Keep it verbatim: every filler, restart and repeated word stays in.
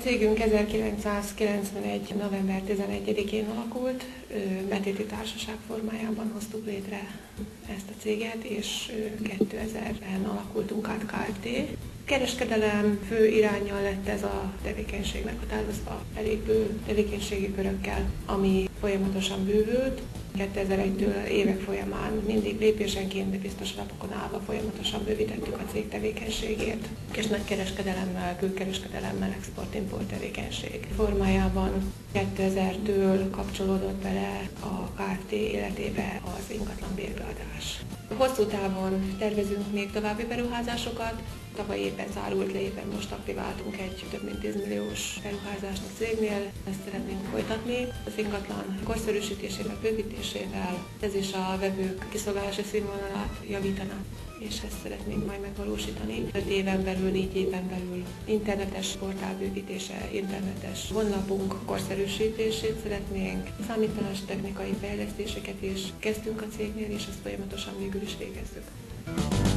cégünk ezerkilencszázkilencvenegy. november tizenegyedikén alakult, betéti társaság formájában hoztuk létre ezt a céget, és kétezerben alakultunk át Kft. Kereskedelem fő iránnyal lett ez a tevékenység meghatározva, elég bő tevékenységi körökkel, ami folyamatosan bővült. kétezer-egytől évek folyamán mindig lépésenként, de biztos alapokon állva folyamatosan bővítettük a cég tevékenységét, és nagy kereskedelemmel, külkereskedelemmel, export-import tevékenység formájában kétezertől kapcsolódott bele a Kft. Életébe az ingatlan bérbeadás. Hosszú távon tervezünk még további beruházásokat. Tavaly éppen zárult le, éppen most aktiváltunk egy több mint tíz milliós beruházást a cégnél. Ezt szeretnénk folytatni az ingatlan korszerűsítésével, bővítésével. Ez is a vevők kiszolgálási színvonalát javítana, és ezt szeretnénk majd megvalósítani. öt éven belül, négy éven belül internetes portál bővítése, internetes honlapunk korszerűsítését szeretnénk. Számítástechnikai fejlesztéseket is kezdtünk a cégnél, és ezt folyamatosan végül is végezzük.